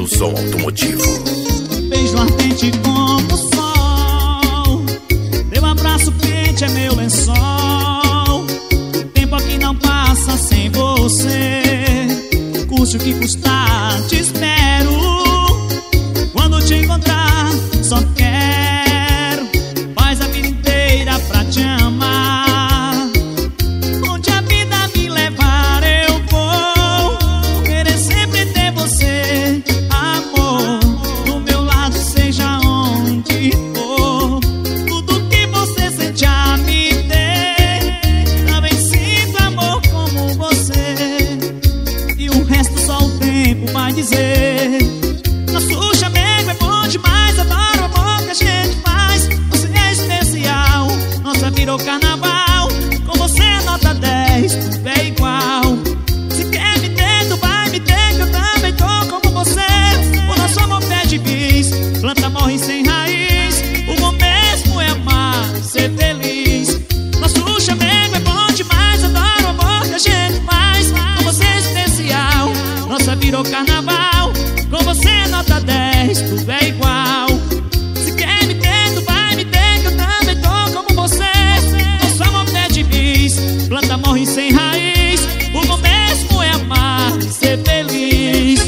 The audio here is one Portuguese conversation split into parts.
do som automotivo. Beijo ardente como o sol, teu abraço quente é meu lençol. O tempo aqui não passa sem você, custe o que custar, te espero. Quando te encontrar, só quero paz a vida inteira pra te amar. Onde a vida me levar eu vou, querer sempre ter você, amor, do meu lado seja onde for. Tudo que você sente a me ter, também sinto amor como você. E o resto só o tempo vai dizer. Nosso chamego é bom demais, adoro o amor que a gente faz. Você é especial, nossa virou carnaval. Com você é nota 10, tudo é igual. Se quer me ter, tu vai me ter, que eu também tô como você. O nosso amor pede bis, planta morre sem raiz. O bom mesmo é amar, ser feliz. Nosso chamego é bom demais, adoro o amor que a gente faz. Com você é especial, nossa virou carnaval. Com você é nota 10, tudo é igual. Se quer me ter, tu vai me ter, que eu também tô como você. Nosso amor pede bis, planta morre sem raiz. O bom mesmo é amar e ser feliz.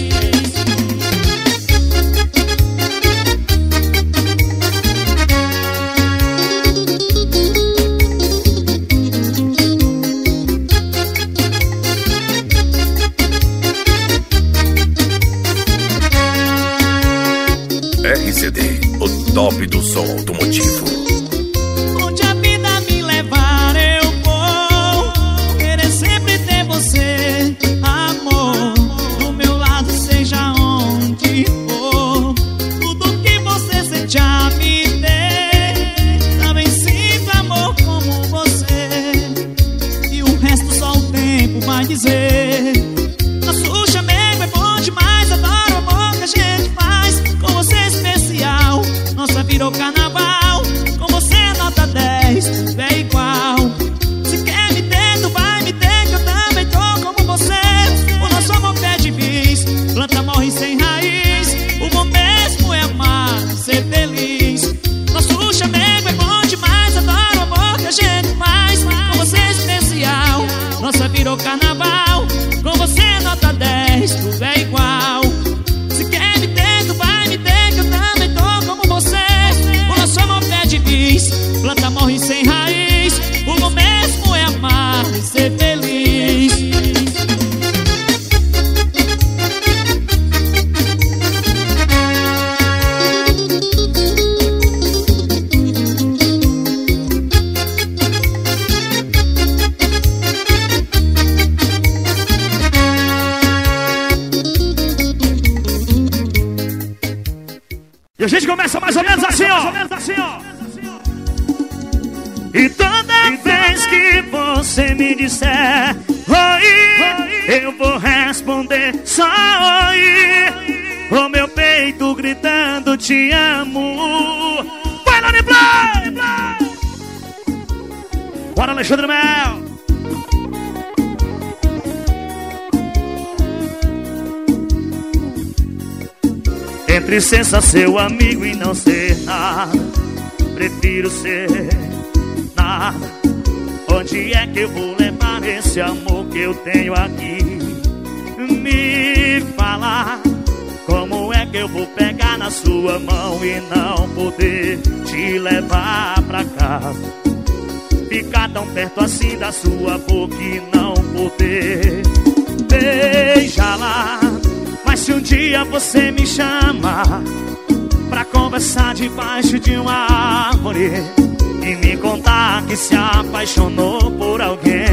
RCD, o top do som automotivo. Onde a vida me levar eu vou, querer sempre ter você, amor, do meu lado seja onde for. Tudo que você sente a me ter, também sinto amor como você. E o resto só o tempo vai dizer. Nosso chamego é bom demais, adoro o amor que a gente faz. Com você é especial, nossa virou carnaval. Com você é nota 10, tudo é igual. Se quer me ter, tu vai me ter, que eu também tô como você. O nosso amor pede bis, planta morre sem raiz. O bom mesmo é amar, ser feliz. Nosso chamego é bom demais, adoro o amor que a gente faz. Com você é especial, nossa virou carnaval. Com você é nota 10, tudo é igual. Se quer me ter, tu vai me ter, que eu também tô como você. O nosso amor pede bis, planta morre sem raiz. O bom mesmo é amar e ser feliz. E a gente começa mais ou menos assim, ó. E toda vez que você me disser oi, eu vou responder só oi. O meu peito gritando te amo. Vai lá de play! Bora, Alexandre Mel! Entre ser só seu amigo e não ser nada, prefiro ser nada. Onde é que eu vou levar esse amor que eu tenho aqui? Me fala, como é que eu vou pegar na sua mão e não poder te levar pra casa? Ficar tão perto assim da sua boca e não poder beijá-la. Mas se um dia você me chama pra conversar debaixo de uma árvore e me contar que se apaixonou por alguém,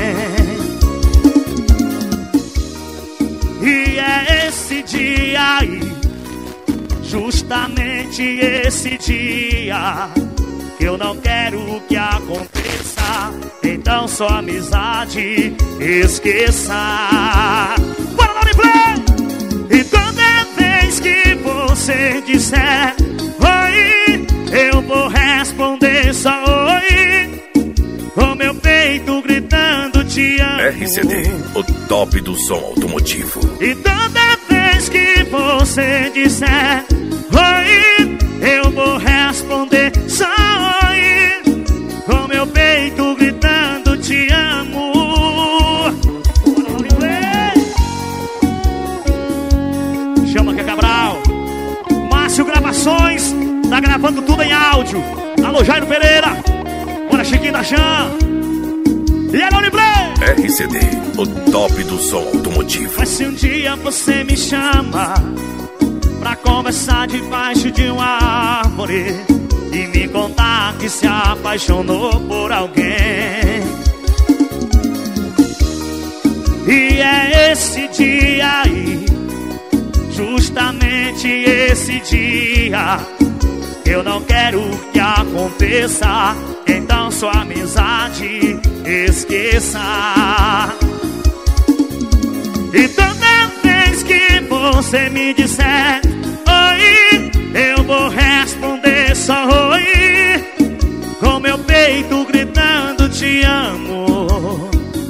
e é esse dia aí, justamente esse dia, que eu não quero que aconteça, então só amizade esqueça. Bora lá de play! E toda vez que você disser oi, eu vou responder só oi. Com meu peito gritando te amo. RCD, o top do som automotivo. E toda vez vez que você disser oi, eu vou responder só oi, com meu peito gritando te amo. Chama que é Cabral. Márcio Gravações, tá gravando tudo em áudio. Alô, Jairo Pereira. Bora, Chiquinho da Chan. E Alone Play. RCD, o top do som automotivo. Mas se um dia você me chama pra conversar debaixo de uma árvore e me contar que se apaixonou por alguém, e é esse dia aí, justamente esse dia, eu não quero que aconteça, então sua amizade esqueça. E toda vez que você me disser oi, eu vou responder só oi, com meu peito gritando te amo.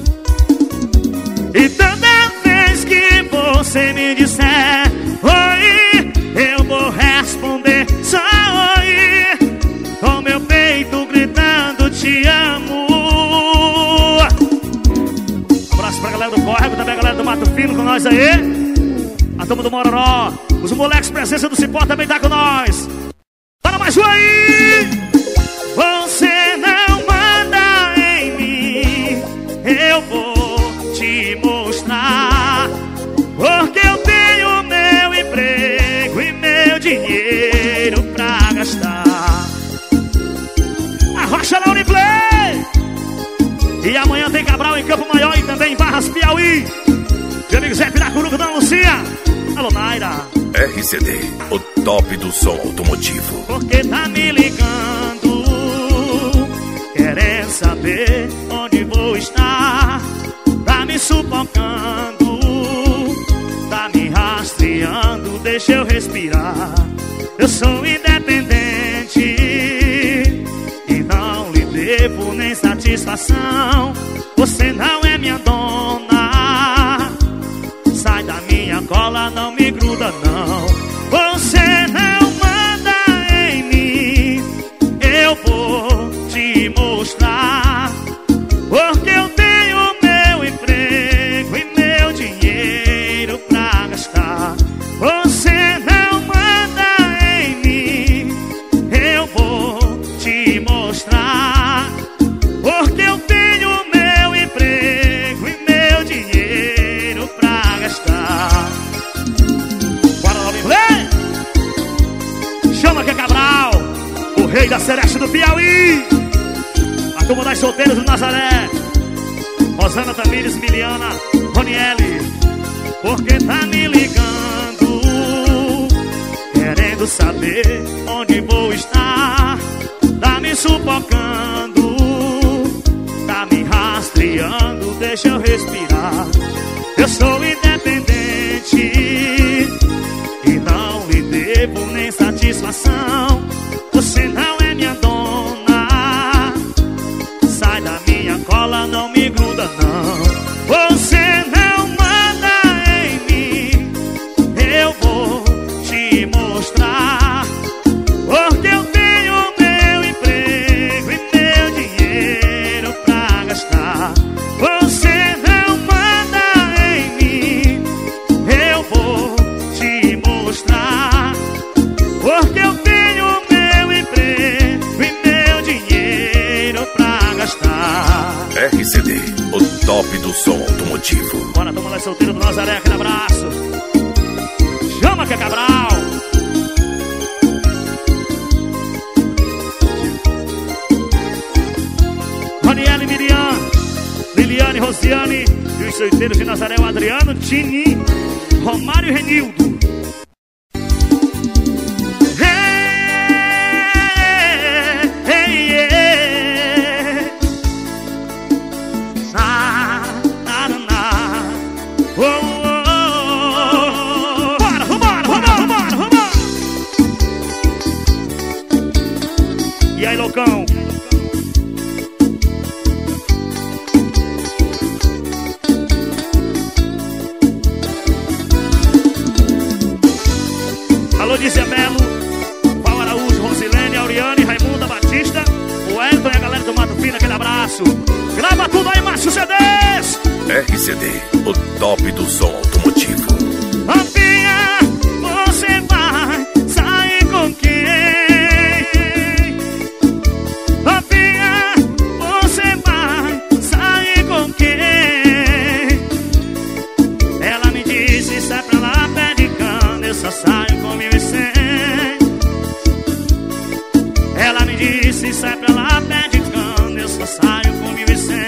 E toda vez que você me disser oi, eu vou responder só oi, com meu peito gritando te amo. Abraço pra galera do Córrego, também a galera do Mato Fino com nós aí. A turma do Mororó, os moleques presença do Cipó também tá com nós. Para mais um aí. Você não manda em mim, eu vou te mostrar, porque eu tenho meu emprego e meu dinheiro pra gastar. Arrocha na Uniplay. E amanhã tem Cabral em Campo Maior e também em Barras, Piauí. Meu amigo Zé Piracuruco, Dona Lucia. Alô, Naira. RCD, o top do som automotivo. Porque tá me ligando, querendo saber onde vou estar. Tá me sufocando, tá me rastreando, deixa eu respirar. Eu sou independente e não lhe devo nem satisfação. Você não é minha dona, sai da minha cola, não me gruda não. Você não manda em mim, eu vou te mostrar, porque eu tenho meu emprego e meu dinheiro pra gastar. Você não manda em mim, eu vou te mostrar, porque eu tenho meu emprego e meu dinheiro pra gastar. Bora lá, Play. Chama que é Cabral, o rei da Celeste do Piauí. A turma das solteiras do Nazaré, Rosana Tamires, Miliana, Roniele. Porque tá me ligando, querendo saber onde vou estar. Tá me sufocando, tá me rastreando, deixa eu respirar. Eu sou independente e não lhe devo nem satisfação. Você não é minha dona, sai da minha cola, não me gruda não. Você não manda em mim, eu vou te mostrar, porque eu tenho meu emprego e meu dinheiro pra gastar. Você não manda em mim, eu vou te mostrar, porque eu tenho meu emprego e meu dinheiro pra gastar. RCD, o top do som automotivo. Bora, toma lá, solteiro do Nazaré, aquele abraço. Chama que é Cabral. Roniele, Miriam, Liliane, Rosiane e os solteiros de Nazaré, o Adriano, Tini, Romário e Renildo. E aí, loucão? RCD, o top do som automotivo. Novinha, você vai sair com quem? Novinha, você vai sair com quem? Ela me disse, sai pra lá, pé de cana, eu só saio com 1.100. Ela me disse, sai pra lá, pé de cana, eu só saio com 1.100.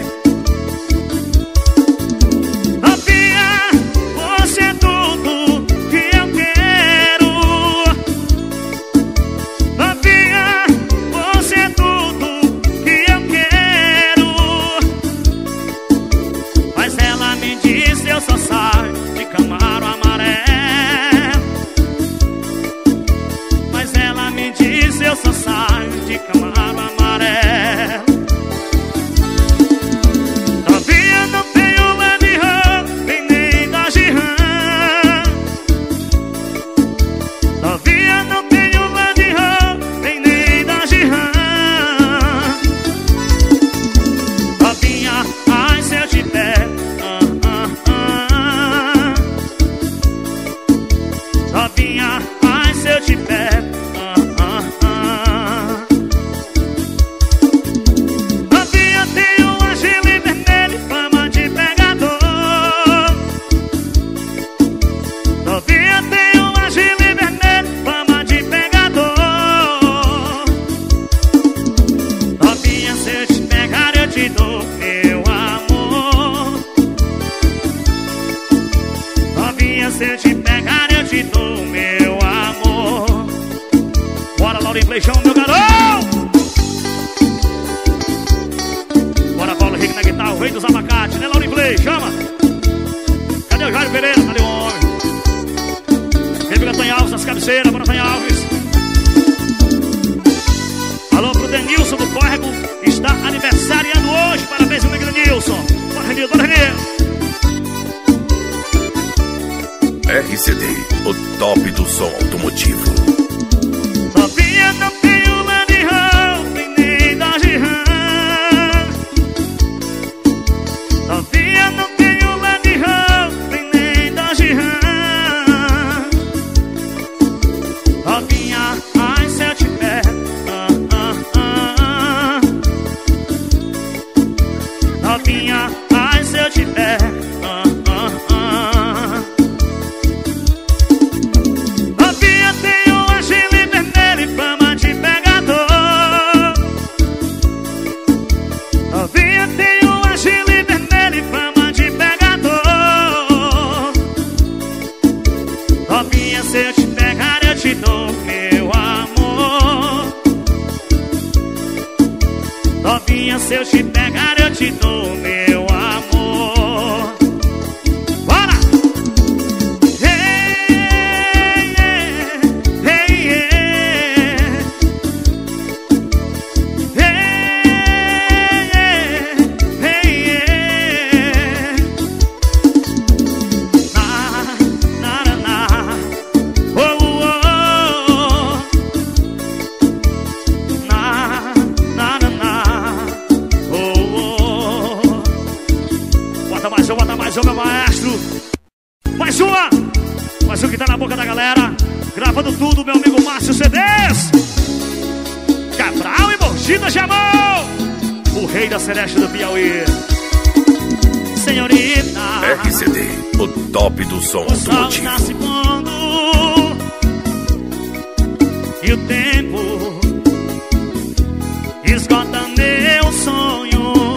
Eu só saio de Camaro amarelo. Novinha, não tenho Land Rover nem Dodge Ram. Novinha, não tenho Land Rover nem Dodge Ram. Novinha, ai se eu te pego. Novinha, ai se eu te pego. Se eu te pegar, eu te dou meu amor. Bora, Laurinho Play, chama meu garoto. Bora, Paulo Henrique na guitarra, o rei dos abacates, né, Laurinho Play? Chama. Cadê o Jairo Pereira? Cadê o homem? Rebiga Tonho Alves nas cabeceiras, bora, Tonho Alves. Alô pro Denilson do Córrego, está aniversariando hoje. Parabéns, meu amigo Denilson. Bora, Renilson, bora, Renilson. RCD, o top do som automotivo. Novinha, não tenho Land Rover nem Dodge Ram. Novinha, não tenho Land Rover nem Dodge Ram. Novinha, ai se eu te pego. Novinha, ai se eu te pego. Se eu te pegar, eu te dou meu amor. Novinha, se eu te pegar, eu te dou meu amor. Bora! Hey, yeah, hey, yeah. Hey, yeah, hey, yeah. Na, na, na. Bota mais uma, meu maestro. Mais uma. Mais um que tá na boca da galera. Gravando tudo, meu amigo Márcio CDs. Cabral e Mordida chamou. O rei da Celeste do Piauí. Senhorita. RCD, o top do som O sol automotivo. tá se pondo e o tempo esgota meu sonho.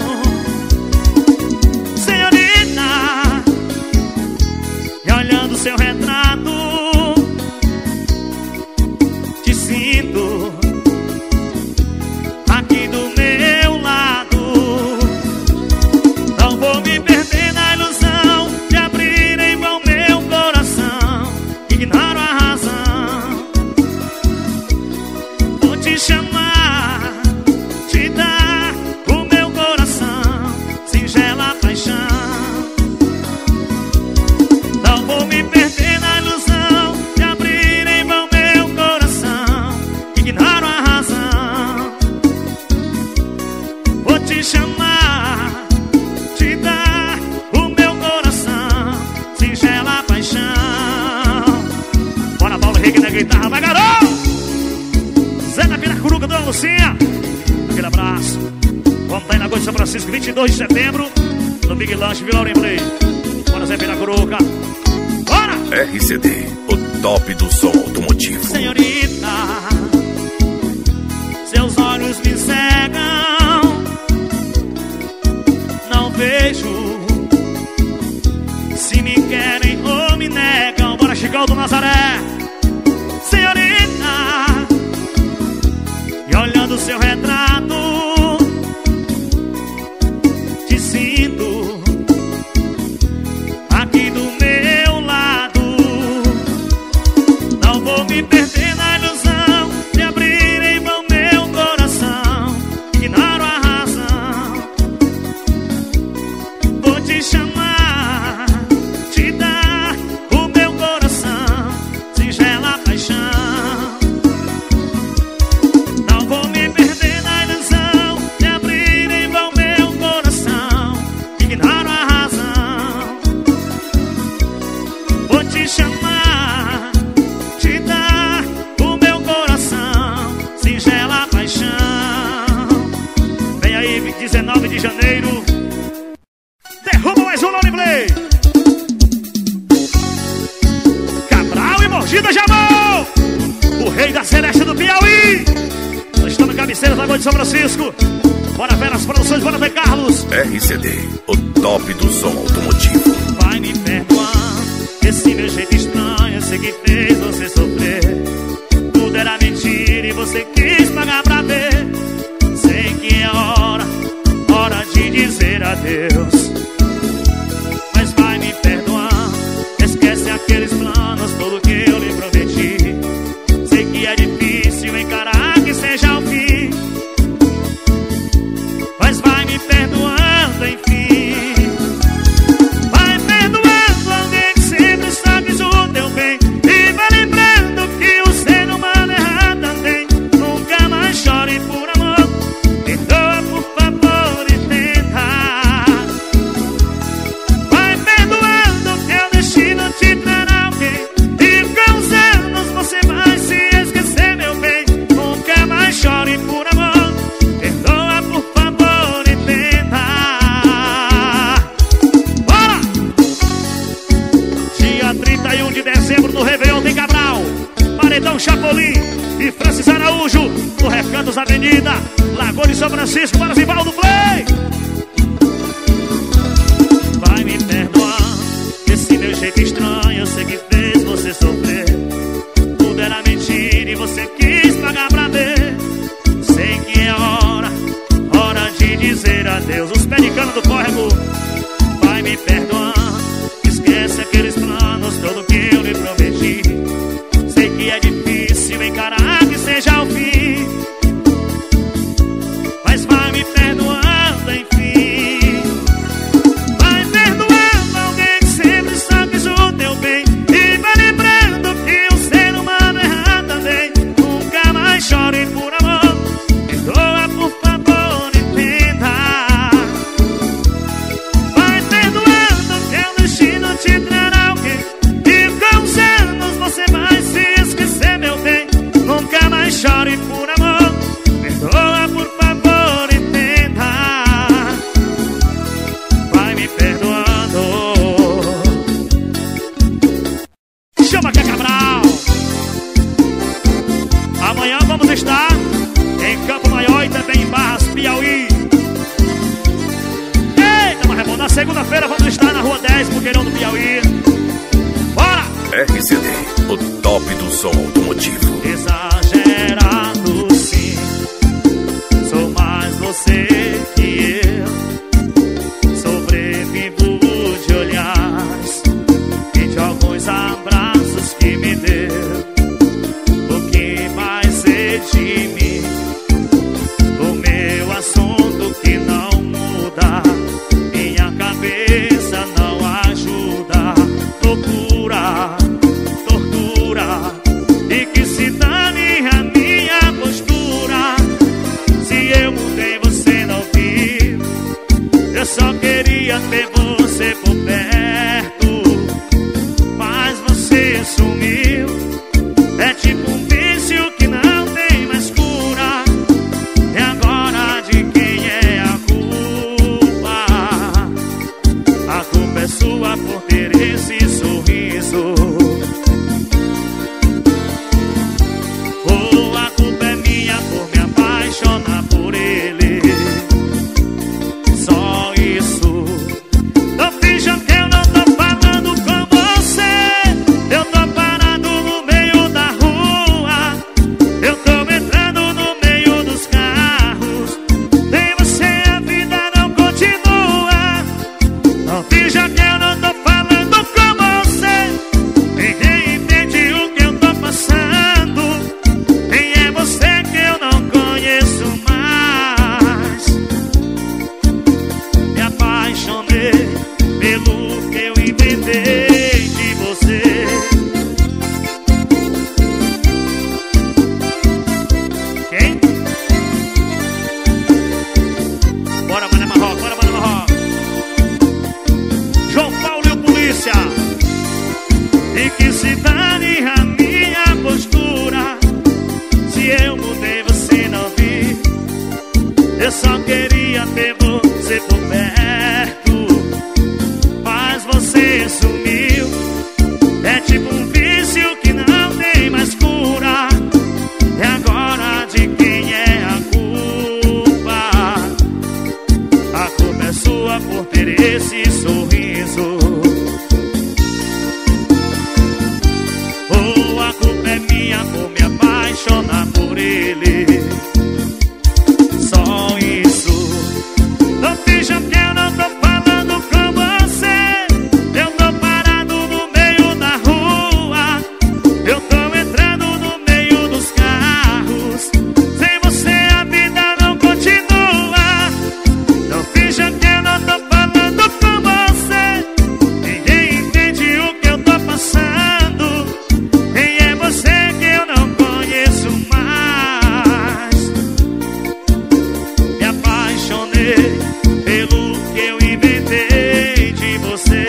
Seu retrato, te sinto aqui do meu lado. Não vou me perder na ilusão de abrir em vão meu coração. Ignoro a razão 22 de setembro, no Big Lanche, Vila Play. Bora, Zé Piracuruca. Bora! RCD, o top do som automotivo. Senhorita, seus olhos me cegam, não vejo se me querem ou me negam. Bora, Chicão do Nazaré. Senhorita, e olhando seu retrato, te sinto aqui do meu lado. Não vou me perder na ilusão de abrir em mão meu coração. Ignoro a razão, vou te chamar, te dar o meu coração, singela paixão. Não vou me perder na ilusão de abrir em vão meu coração. Ignoro a razão, vou te chamar, te dar o meu coração, singela paixão. Vem aí, 19 de janeiro, derruba mais um Lonely Play. Cabral e Mordida Jamão, o rei da Celeste do Piauí. Nós estamos cabeceiras da Agora de São Francisco. Bora ver as produções, bora ver Carlos. RCD, o top do som automotivo. Vai me perdoar esse meu jeito estranho, eu sei que fez você sofrer. Tudo era mentira e você quis pagar pra ver. Sei que é hora de dizer adeus. Mas vai me perdoar, esquece aqueles planos, tudo que eu lhe prometi. Sei que é difícil encarar que seja o fim, mas vai me perdoando, enfim. Vai perdoando alguém que sempre só quis o teu bem. E vai lembrando que o ser humano erra também. Nunca mais chore por amor, perdoa por favor e tenta. Vai perdoando que o destino te trará alguém. E com os anos você vai se esquecer, meu bem. Nunca mais chore por amor, perdoa por favor e tenta. Bora! Dia 31 de dezembro no Réveillon tem Cabral, Paredão Chapolin e Francis Araújo no Recantos Avenida, Lagoa de São Francisco. Para Zivaldo Play. Vai me perdoar esse meu jeito estranho, eu sei que fez você sofrer. Tudo era mentira e você quis pagar pra ver. Sei que é hora de dizer adeus. Os pé de cana do córrego. Vai me perdoar, esquece aqueles planos, tudo que eu lhe prometi. Sei que é difícil encarar que seja o fim, mas vai me perdoando, enfim. Vai perdoando alguém que sempre só quis o teu bem. E vai lembrando que o ser humano erra também. Nunca mais chore por amor, perdoa por favor e tenta. Vai perdoando que o destino te trará alguém. E com os anos você vai se esquecer, meu bem. Nunca mais chore por amor, perdoa por favor e tenta. Vai me perdoando. Chama que é Cabral. Amanhã vamos estar em Campo Maior e também em Barras, Piauí. Eita, mas é bom. Na segunda-feira vamos estar na Rua 10, Buqueirão do Piauí. Bora! RCD, o top do som automotivo. Exagerado sim, sou mais você que eu. Sobrevivo de olhares e de alguns abraços que me deu. O que mais sei de mim, o meu assunto que não muda, minha cabeça não ajuda. Loucura, tortura, e que se dane a minha postura. Se eu mudei, você não viu. Eu só queria ter você por perto, mas você sumiu. É tipo um vício que não tem mais cura. E agora de quem é a culpa? por ter esse sorriso. Oh, a culpa é minha por me apaixonar por ele. Só isso. Não finja que eu não tô falando com você. Eu tô parado no meio da rua. Eu tô entrando no meio dos carros. Sem você a vida não continua. Não finja que eu não tô falando com você. Ninguém entende o que eu tô passando. Quem é você que eu não conheço mais? Me apaixonei pelo que eu inventei de você.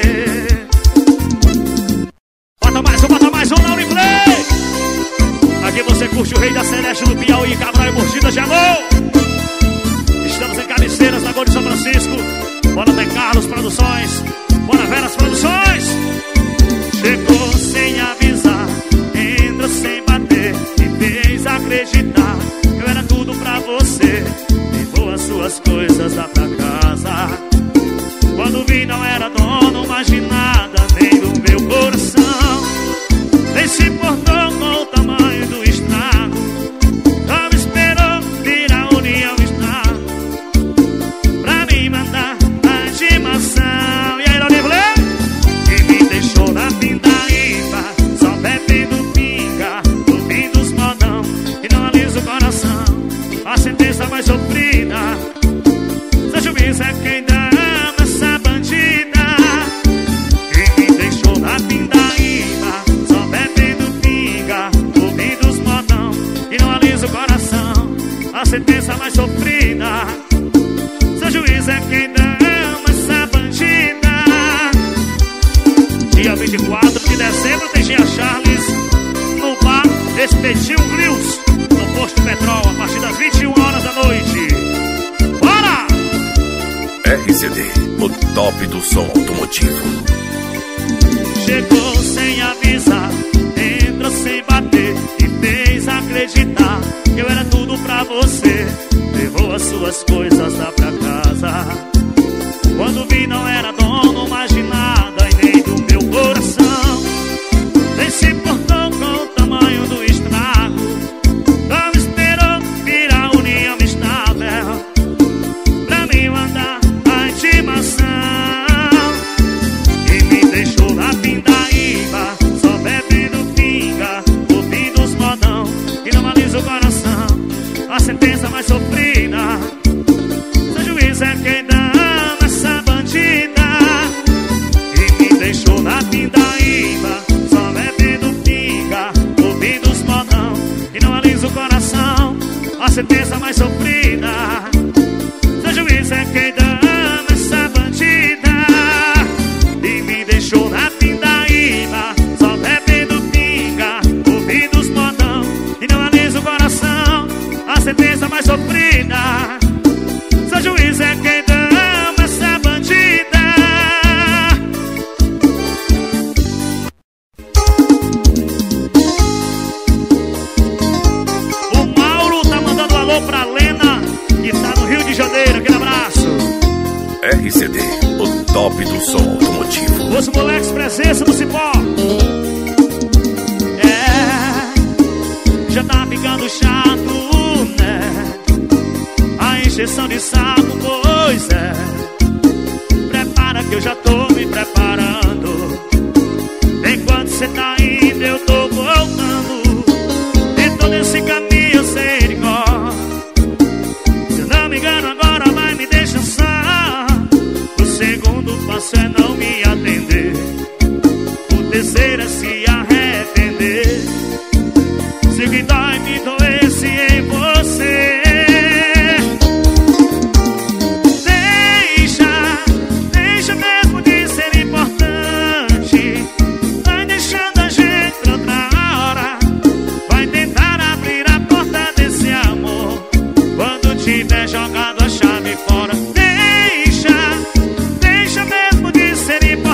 Bota mais um, Lauri Play. Aqui você curte o Rei da Celeste do Piauí, Cabral e Mordida de Amor. Estamos em Cabeceiras, na Gol de São Francisco. Bora até Carlos Produções, bora Veras Produções. Chegou sem avisar, entrou sem bater, me fez acreditar que eu era tudo pra você. Levou as suas coisas lá pra casa. Quando vi não era dono mais de nada, nem do meu coração. Nem se importou com o tamanho do estrago. Não esperou vir a união estar pra me mandar a intimação. E aí, Loriblé? Que me deixou na pindaíba, só bebendo pinga, ouvindo os modão e não alisa o coração. A sentença mais sofrida, seu juiz é quem ama essa bandida. Que me deixou na pindaíba, só bebendo pinga, ouvindo os modão e não alisa o coração. A sentença mais sofrida, seu juiz é quem ama essa bandida. Dia 24 de dezembro tem Gia Charles no bar Espetinho Grills, no Posto Petrol, a partir das 21 horas da noite. Bora! RCD, o top do som automotivo. Chegou sem avisar, entrou sem bater e fez acreditar que eu era tudo pra você. Levou as suas coisas lá pra casa. Quando vi não era dono mais de nada e nem do meu coração. Nem se importou com o tamanho do estrago. Não esperou vir a união estável pra me mandar a intimação. E me deixou na pindaíba, só bebendo pinga, ouvindo os modão e não alisa o coração. A sentença mais sofrida, seu juiz é quem ama essa bandida. E me deixou na pindaíba, só bebendo pinga, ouvindo os modão e não alisa o coração. A sentença mais sofrida, seu juiz é quem ama essa bandida. E me deixou na pindaíba, só bebendo pinga, ouvindo os modão e não alisa o coração. A sentença mais sofrida, seu juiz é quem ama essa bandida. O Mauro tá mandando alô pra Lena, que tá no Rio de Janeiro. Aquele abraço. RCD, o top do som automotivo. Os moleques, presença do Cipó. Já tá ficando chato, né? A encheção de saco, pois é. Prepara que eu já tô me preparando. Enquanto cê tá indo, eu tô voltando. E todo esse caminho eu sei de cor. Se eu não me engano, agora vai me deixar só. O segundo passo é não me atender. O terceiro é se arrepender. Se o que dói me doesse em você. Deixa mesmo de ser importante. Vai deixando a gente pra outra hora. Vai tentar abrir a porta desse amor quando tiver jogado a chave fora. Deixa mesmo de ser importante.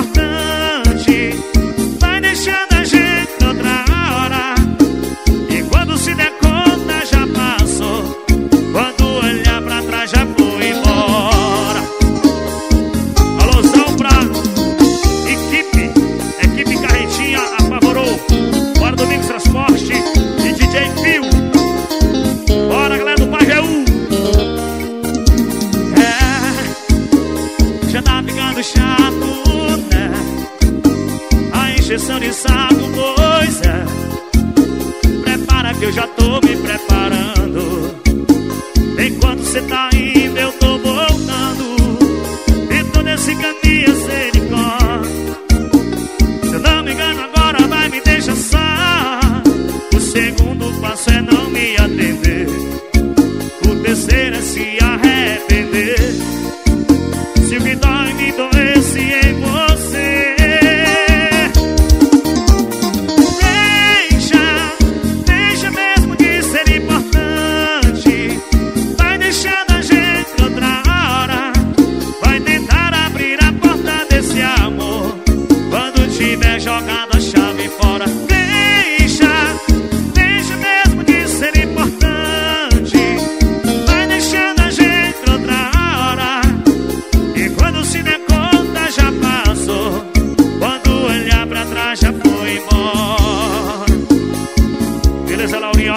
tá ficando chato, né? A injeção de saco, pois é. Prepara que eu já tô me preparando. Enquanto cê tá indo, eu tô voltando. E todo esse caminho sem de cor. Se eu não me engano, agora vai me deixar só. O segundo passo é não me atender. O terceiro é se arrepender. Se o que dói me doesse em você. Deixa mesmo de ser importante. Vai deixando a gente outra hora. Vai tentar abrir a porta desse amor. Quando tiver jogado a chave fora. Deixa mesmo de ser importante. Vai deixando a gente outra hora. E quando se der conta já passou. Quando olhar pra trás já foi embora. Beleza, Laurinho?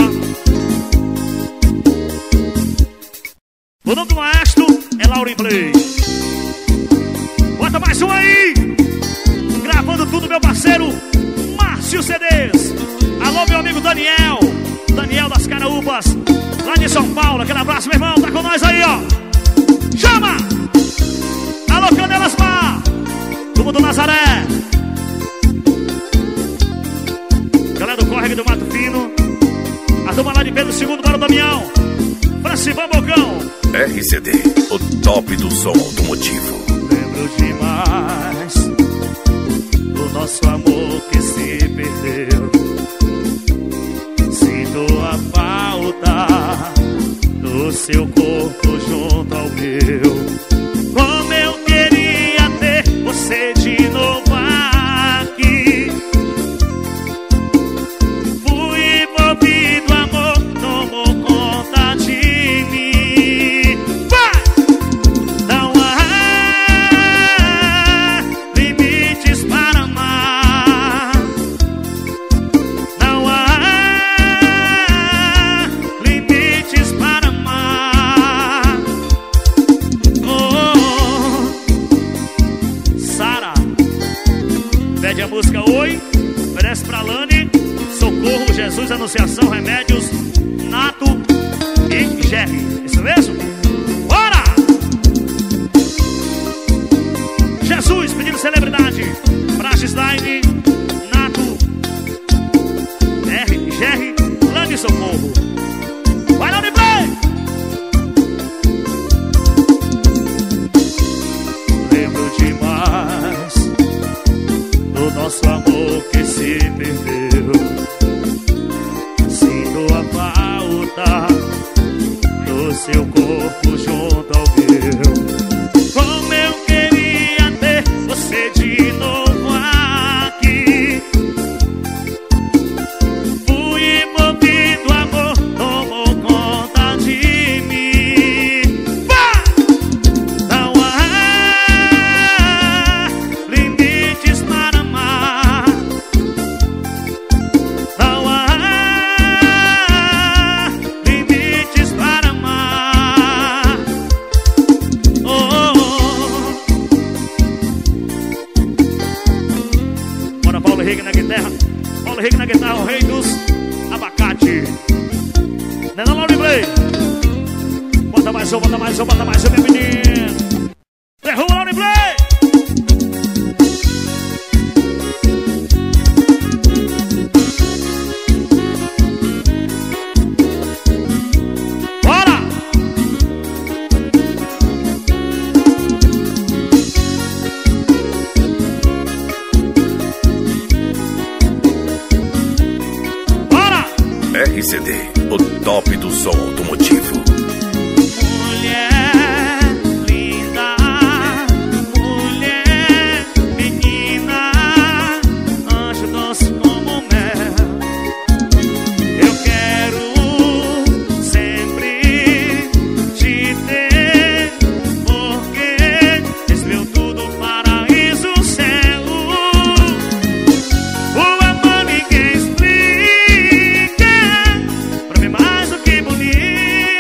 O nome do maestro é Laurinho Play. Bota mais um aí. Gravando tudo, meu parceiro Márcio CDs. Alô, meu amigo Daniel das Caraúbas, lá de São Paulo. Aquele abraço, meu irmão, tá com nós aí, ó. Chama! Alô, Canelas Mar, turma do Nazaré. Galera do Córrego do Mato Fino. A turma lá de Pedro II, para o Damião. Francimão Bocão. RCD, o top do som automotivo. Lembro demais do nosso amor que se perdeu. Sinto a falta do seu corpo junto ao meu. Como eu queria ter você de novo aqui. Fui envolvido, amor, tomou conta de mim. Vai! Não há limites para amar. Não há limites para amar. Oh, Sara pede a música Oi, oferece pra Lani. Socorro, Jesus, Anunciação, Remédios, Nato e Jerry. Isso mesmo? Bora! Jesus pedindo celebridade pra Gislaine, Nato, Jerry, Lani, Socorro. Vai lá, Play! Lembro demais do nosso amor que se perdeu. Sinto a falta do seu corpo junto ao meu. Como eu queria ter você de novo aqui. Fui envolvido, amor, tomou conta de mim. Vai! Não há limites para amar. Não há limites para amar. Oh, bora, Paulo Henrique na guitarra. Paulo Henrique na guitarra, o rei dos abacate. Não é não, Laurinho Play? Bota mais um, meu menino. Derruba, Laurinho Play! Bora! Bora! RCD, o top do som automotivo. Mulher linda, mulher menina, anjo doce como mel. Eu quero sempre te ter, porque és meu tudo, paraíso, céu. O amor ninguém explica, pra mim mais do que bonito.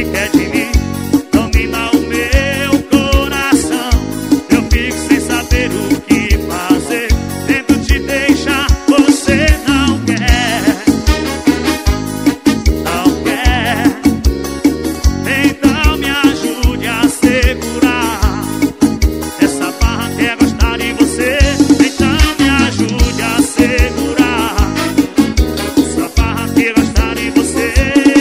que quer de mim. Domina o meu coração. Eu fico sem saber o que fazer. Tento te deixar, você não quer. Não quer. Então me ajude a segurar essa barra, quer gostar de você. Então me ajude a segurar essa barra, quer gostar de você.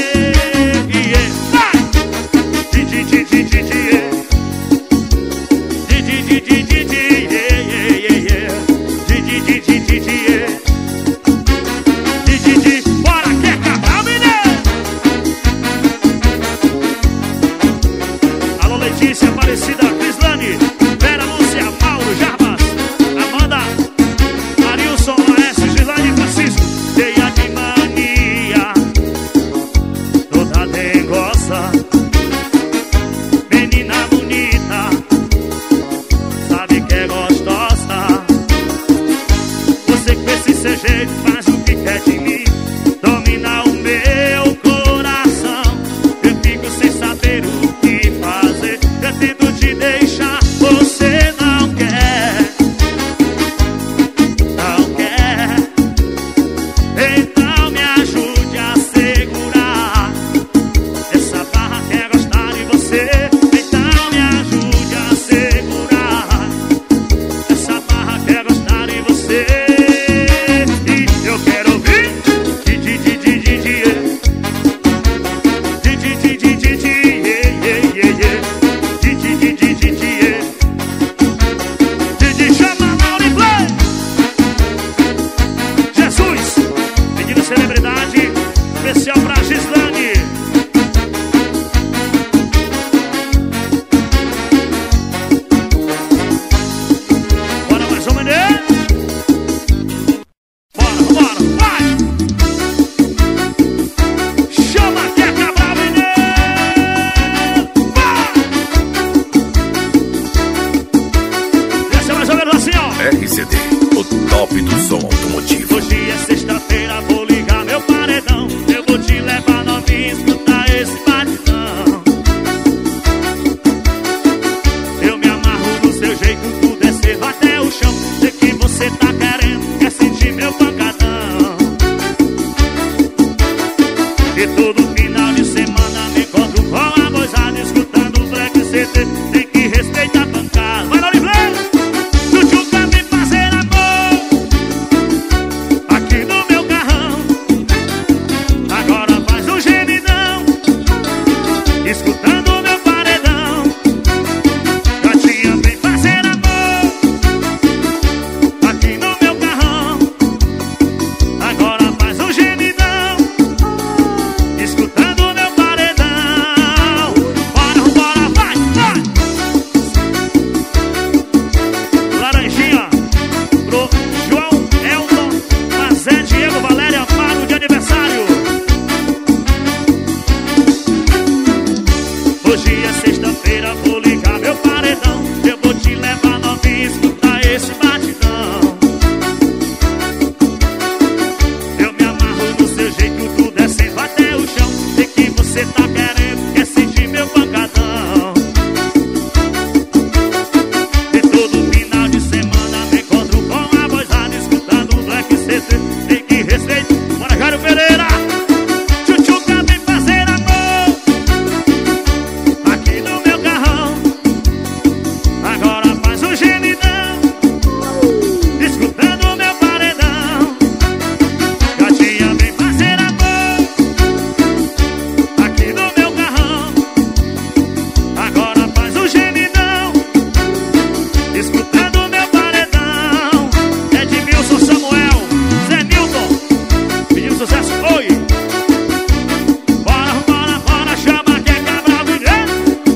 Bora, quer acabar, menino? Alô, Letícia, Aparecida, Crislane, Vera, Lúcia, Mauro, Jarbas, Amanda, Marilson, Laércio, Gislaine, Francisco. Cheia de mania, toda dengosa, menina bonita, sabe que é gostosa. Você com esse seu jeito faz o que quer de mim. Domina o meu coração. Eu fico sem saber o que fazer. Eu tento te deixar, você não quer. Não quer. Então me ajude a segurar essa barra, quer gostar de você. Então me ajude a segurar essa barra, quer gostar de você. E eu quero ouvir chama Laura e Play. Jesus, pedindo celebridade especial pra Gislane. Bora mais um menino. Bora, bora, vai. Chama que acabar, menino. Vai. Essa é mais ou menos assim, ó. RCD, o top do som automotivo. Hoje é sexta-feira, vou ligar meu paredão. Eu vou te levar novinho, escutar esse batidão. Eu me amarro no seu jeito, tu descendo até o chão. Sei que você tá querendo, quer sentir meu pancadão. E todo final de semana me encontro com a moçada, escutando o Black CT. Tem que respeitar a pancada. Vai lá, Oliveira! Tchutchuca, vem fazer amor aqui no meu carrão. Agora faz um gemidão, escutando o meu paredão. Gatinha, vem fazer amor aqui no meu carrão. Agora faz um gemidão, escutando o meu paredão. Bora, bora, vai, vai. Laranjinha pro João Elton, Mazé, Diego, Valéria, Amparo de aniversário. Hoje é sexta-feira, vou ligar meu paredão. Eu vou te levar novinho, escutar esse batidão. Eu me amarro no seu jeito, tu descendo até o chão. Sei que você tá querendo, quer sentir meu pancadão. E todo final de semana me encontro com a voz escutando o Black CT. Tem que respeitar. Bora, Jairo Pereira! Tchutchuca, vem fazer amor aqui no meu carrão. Agora faz um gemidão, escutando o meu paredão. Gatinha, vem fazer amor aqui no meu carrão. Agora faz um gemidão, escutando o meu paredão. Edmilson, Samuel, Zé Nilton, pedindo sucesso. Oi! Bora, bora, bora, chama que é Cabral, menino.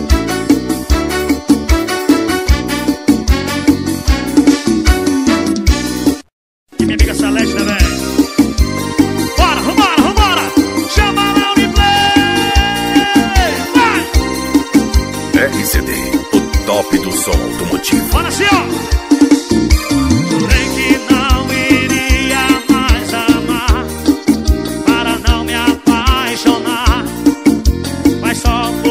E minha amiga Celeste também. Bora, vambora, vambora. Chama Laura e Play. Vai! RCD, o top do som automotivo. Bora, senhor! Jurei que não iria mais amar, para não me apaixonar. Mas só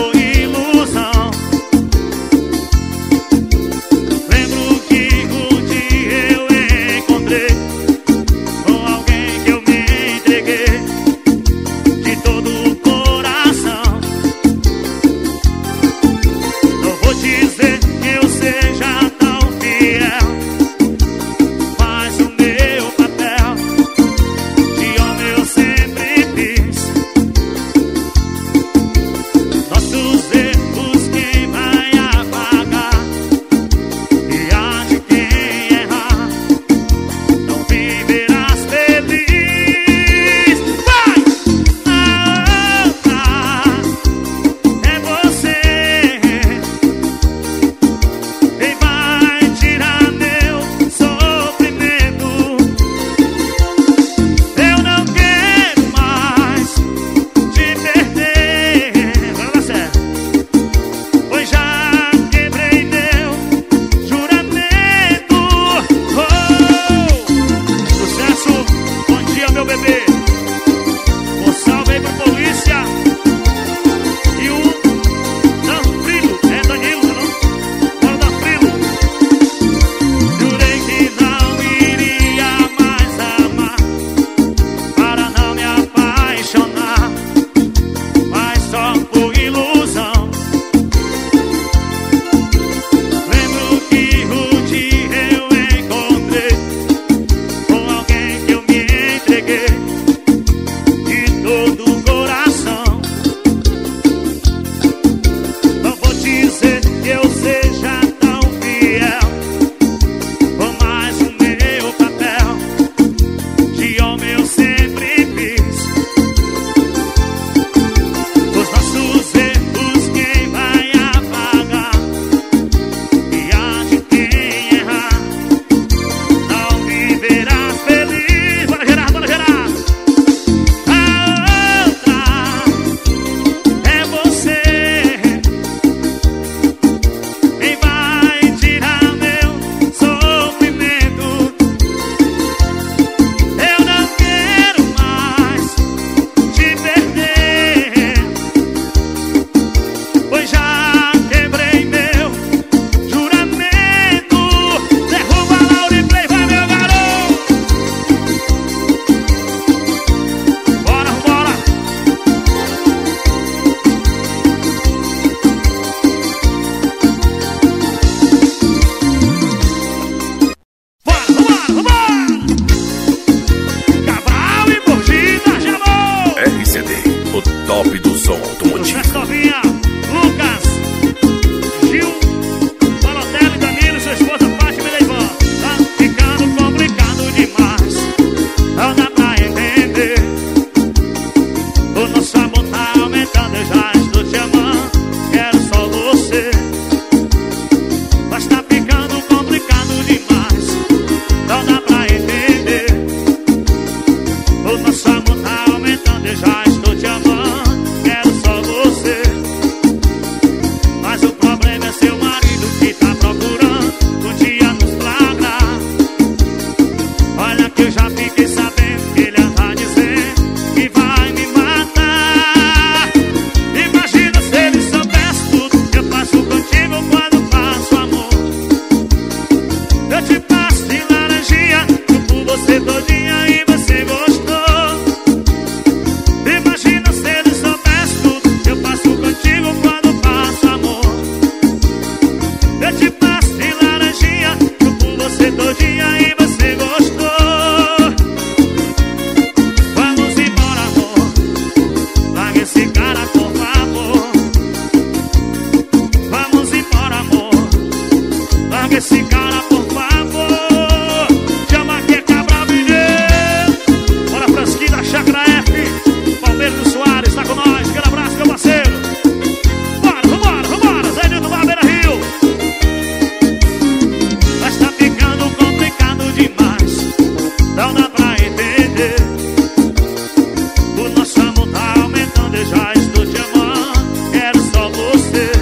Rafinha, Lucas, Gil, Balotelli, Danilo, sua esposa Fátima e Leivan. Tá ficando complicado demais, não dá pra entender. O nosso amor tá aumentando, eu já estou te amando, quero só você. Mas tá ficando complicado demais, não dá pra entender. O nosso amor tá aumentando, eu já estou te amando, quero só você. Mas o problema é seu marido que tá procurando um dia nos flagrar. Olha que eu já fiquei sabendo que ele anda dizendo que vai me matar. Imagina se ele soubesse tudo que eu faço contigo quando faço amor. Eu te passo de laranjinha, chupo você todinha e você gostou. Imagina se ele soubesse tudo que eu faço contigo quando faço amor. Eu te passo de laranjinha, chupo você todinha e você gostou. Vamos embora, amor, larga esse cara, por favor. Vamos embora, amor, larga esse cara, por favor. Chama que é Cabral Mineiro. Bora, Fransquinho da Chácara F, Palmeiras do Soares, tá com nós. Aquele abraço, meu parceiro. Bora, vambora, vambora, Zé Nilton lá, Beira Rio. Mas tá ficando complicado demais, não dá pra entender. O nosso amor tá aumentando, eu já estou te amando, quero só você.